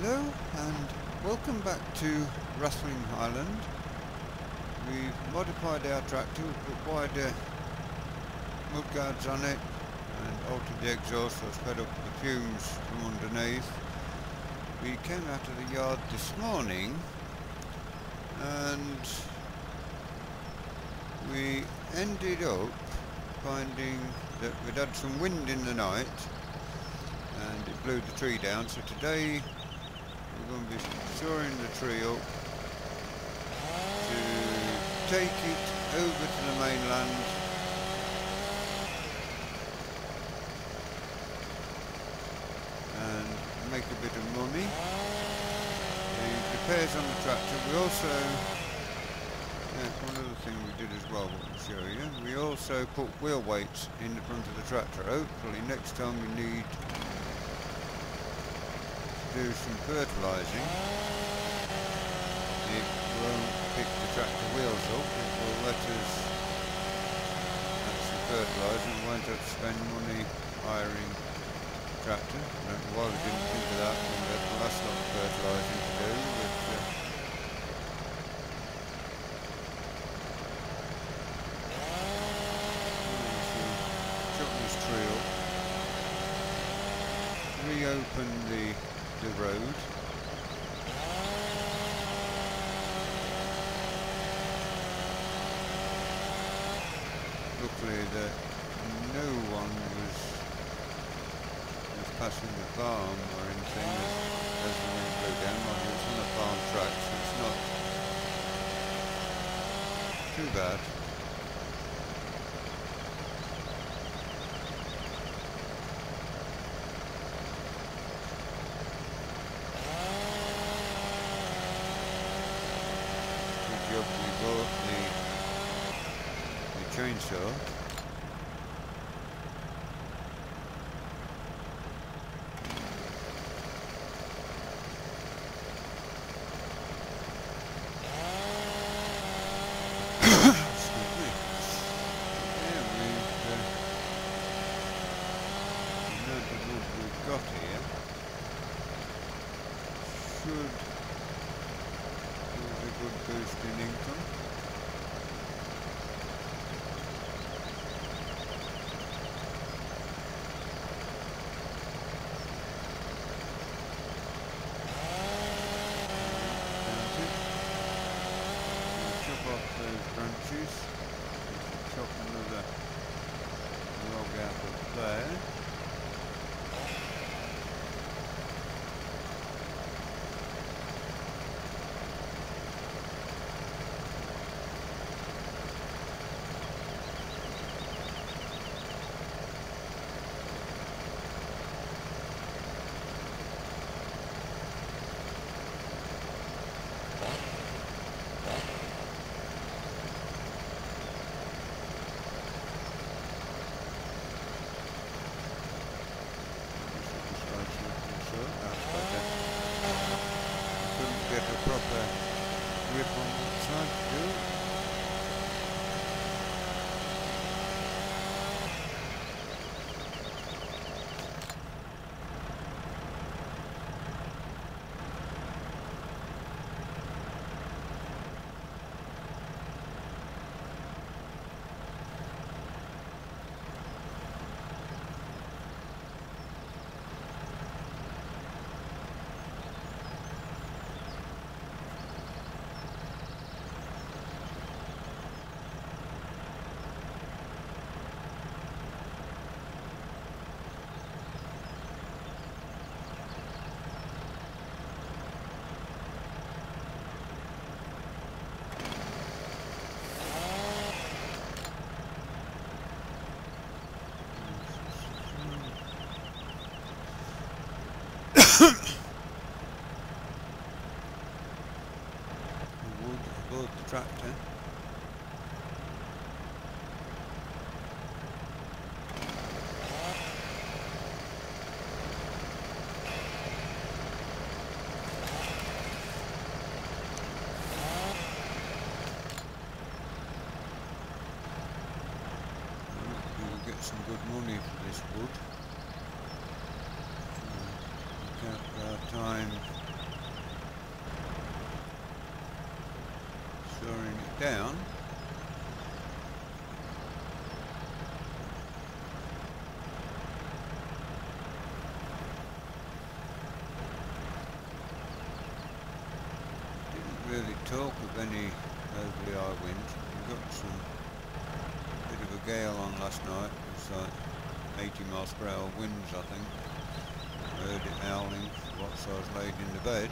Hello and welcome back to Rustling Highland. We've modified our tractor, we've put wider mudguards on it and altered the exhaust so it's fed up the fumes from underneath. We came out of the yard this morning and we ended up finding that we'd had some wind in the night and it blew the tree down, so today we're going to be sawing the tree up to take it over to the mainland and make a bit of money. The repairs on the tractor, we also, one other thing we did as well, I'll show you, we also put wheel weights in the front of the tractor. Hopefully next time we need do some fertilising, it won't pick the tractor wheels up, it will let us actually fertilise and we won't have to spend money hiring a tractor. I don't know why we didn't think of that when we had the last lot of fertilising to do, but chop this tree up, reopen the road. Luckily that no one was passing the farm or anything as the wind blew down. Well, it's on a farm track, so it's not too bad. We bought the chainsaw. Excuse me. Yeah, the amount of wood we've got here should give us a good boost in income. Branches, chop another log out of there. Get a proper grip on what I'm trying to do. Wood aboard the tractor. We'll get some good money for this wood. Look out for our time slowing it down. Didn't really talk of any overly high winds. We got some bit of a gale on last night. It was like 80 miles per hour winds, I think. I heard it howling whilst I was laid in the bed.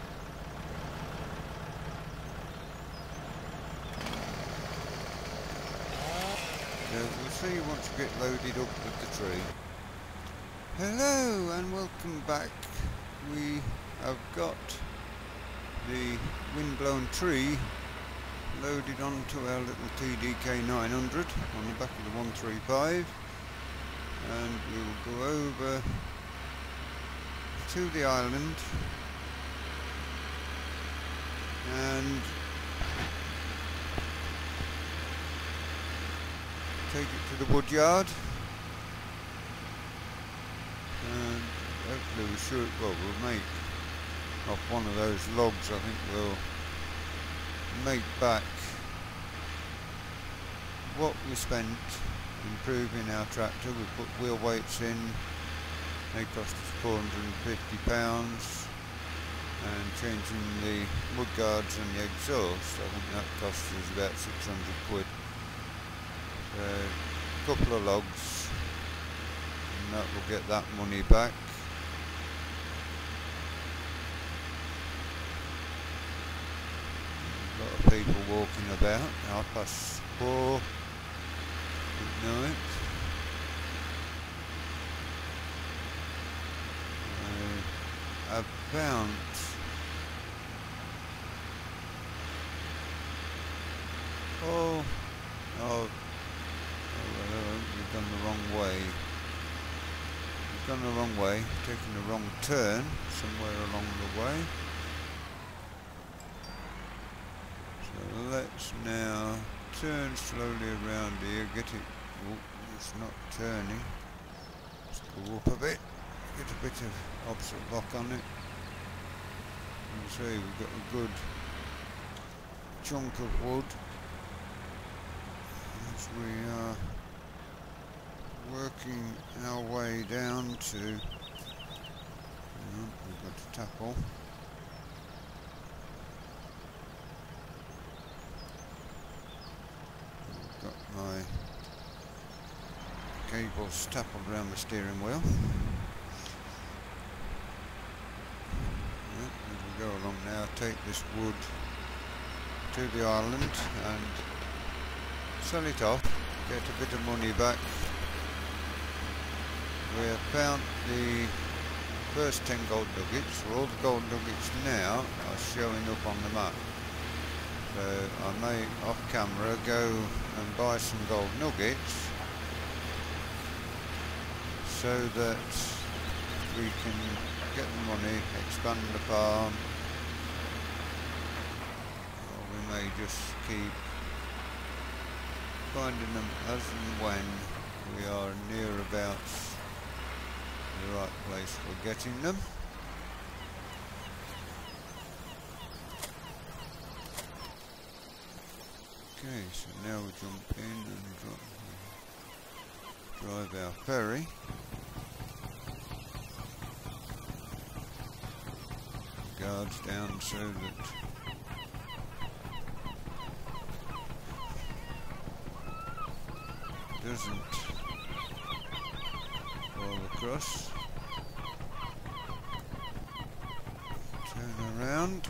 So we'll see once we get loaded up with the tree. Hello and welcome back. We have got the windblown tree loaded onto our little TDK 900 on the back of the 135, and we will go over to the island and take it to the wood yard, and hopefully we should, well, we'll make off one of those logs. I think we'll make back what we spent improving our tractor. We put wheel weights in, they cost us £450, and changing the mudguards and the exhaust, I think that cost us about 600 quid. So a couple of logs, and that will get that money back. A lot of people walking about, 4:30 at night. About we've gone the wrong way. We've gone the wrong way, taken the wrong turn somewhere along the way. So let's now turn slowly around here, get it, oh, it's not turning. Let's go up a bit, get a bit of opposite lock on it. You see we've got a good chunk of wood as we are working our way down to, we've got a tackle. I've got my cables tackled around the steering wheel. As we go along now, take this wood to the island and sell it off, get a bit of money back. We have found the first 10 gold nuggets, so all the gold nuggets now are showing up on the map. So I may, off camera, go and buy some gold nuggets so that we can get the money, expand the farm, or we may just keep finding them as and when we are near about the right place for getting them. Okay, so now we jump in and drive our ferry. Guards down so that it doesn't fall across. Turn around.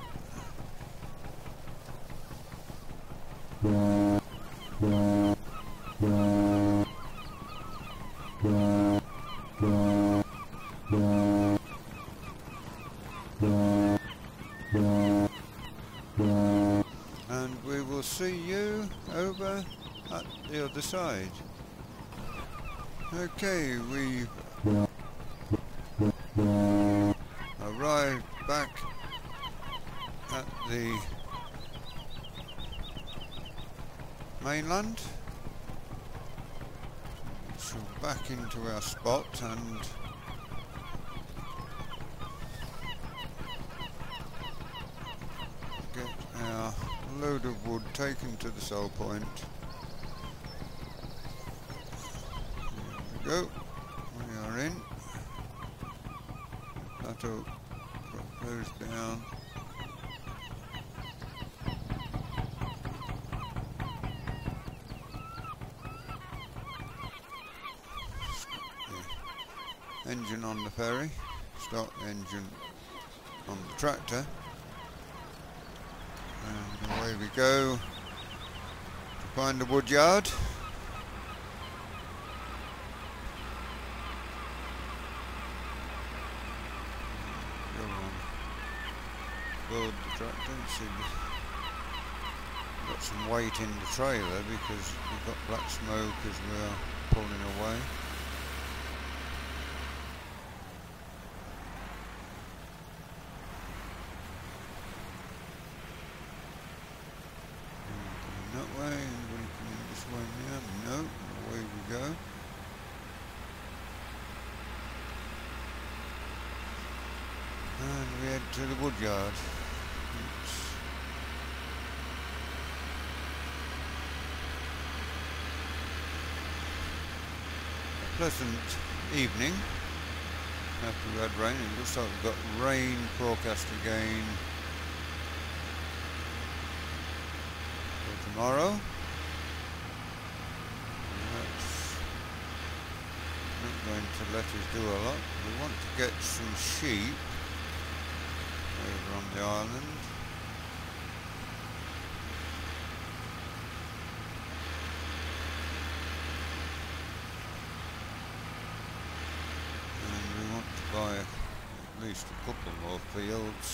And we will see you over at the other side. Okay, we've arrived back at the mainland. So back into our spot and get our load load of wood taken to the sole point. There we go. We are in. That'll drop those down. Engine on the ferry. Start the engine on the tractor. And away we go to find the wood yard. Go on, board the tractor and see we've got some weight in the trailer because we've got black smoke as we are pulling away. That way, anybody coming this way now? No, away we go. And we head to the wood yard. It's a pleasant evening after we had rain. It looks like we've got rain forecast again tomorrow. That's not going to let us do a lot. We want to get some sheep over on the island. And we want to buy at least a couple more fields.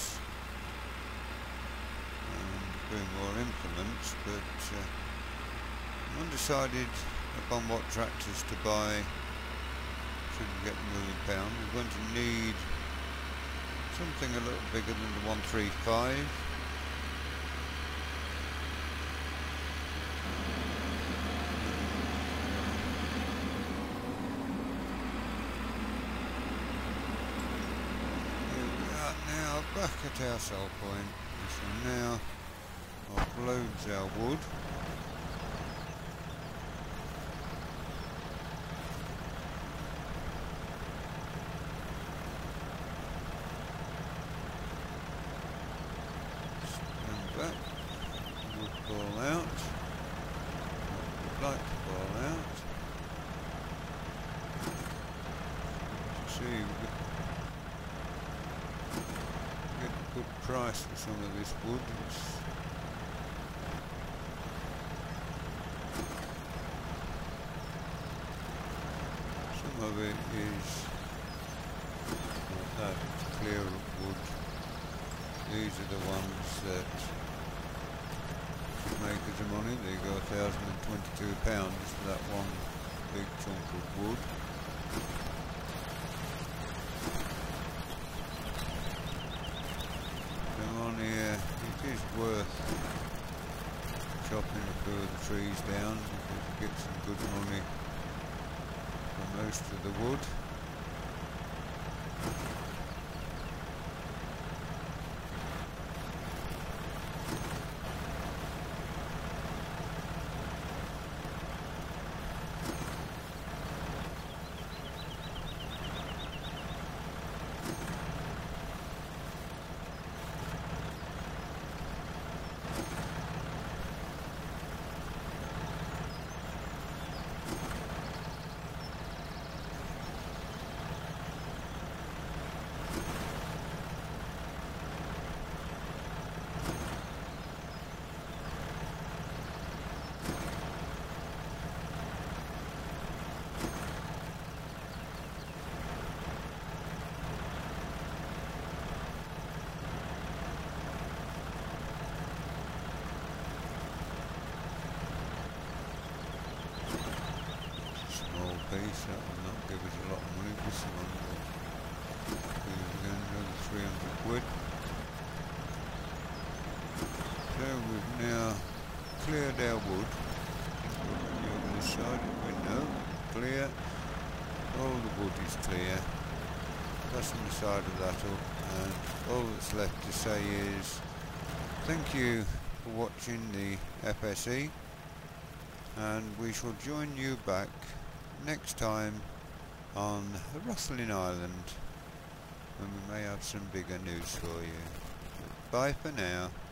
Doing more implements, but I'm undecided upon what tractors to buy to get £1 million. We're going to need something a little bigger than the 135. Here we are now back at our sell point. So now offloads our wood. Stand back. Wood fall out. Would like to fall out. See, we get a good price for some of this wood. Some of it is like that, it's clear wood. These are the ones that make us the money. They go £1,022 for that one big chunk of wood. Come on here, it is worth chopping a few of the trees down because you get some good money for most of the wood. Piece, that will not give us a lot of money. This one will be again another 300 quid. So we've now cleared our wood. The other side, we know, clear. All the wood is clear. Fasten the side of that up, and all that's left to say is thank you for for watching the FSE, and we shall join you back next time on Rathlin Island, and we may have some bigger news for you. Bye for now.